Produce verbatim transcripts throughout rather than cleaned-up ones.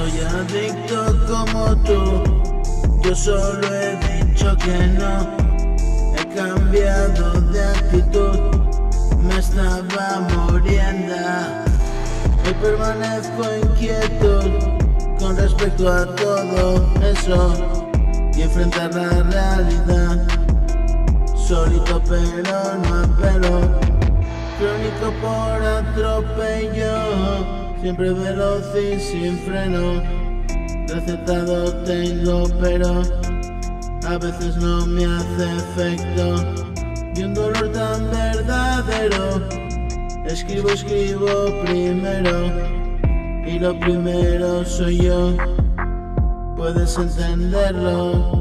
soy adicto como tú, yo solo he dicho que no. He cambiado de actitud, me estaba muriendo. Hoy permanezco inquieto con respecto a todo eso y enfrentar la realidad. Solito pero no apelo, crónico por atropello, siempre veloz y sin freno. Recetado tengo pero a veces no me hace efecto, y un dolor tan verdadero. Escribo, escribo primero, y lo primero soy yo, puedes entenderlo.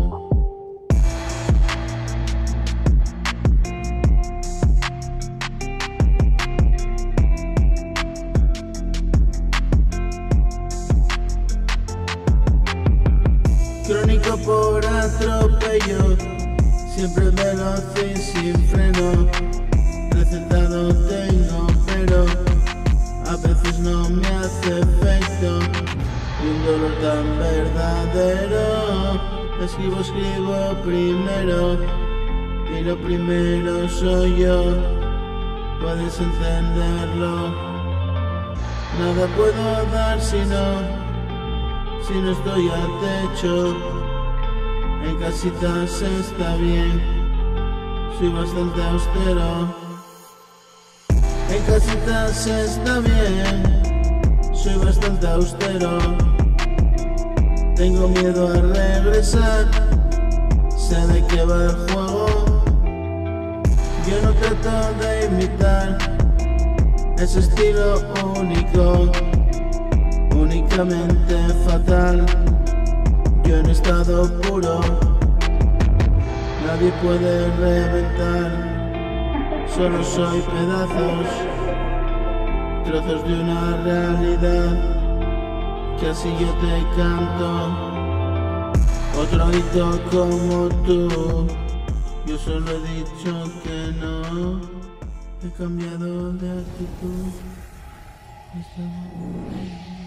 Crónico por atropello, siempre veloz y sin freno. Recetado tengo pero a veces no me hace efecto, y un dolor tan verdadero. Escribo, escribo primero, y lo primero soy yo, puedes entenderlo. Nada puedo dar si no Si no estoy al techo, en casita se está bien, soy bastante austero. En casita se está bien, soy bastante austero. Tengo miedo a regresar, sé de qué va el juego. Yo no trato de imitar ese estilo único, únicamente fatal. Yo en estado puro, nadie puede reventar. Solo soy pedazos, trozos de una realidad, que así yo te canto. Otro hito como tú, yo solo he dicho que no. He cambiado de actitud. Estaba...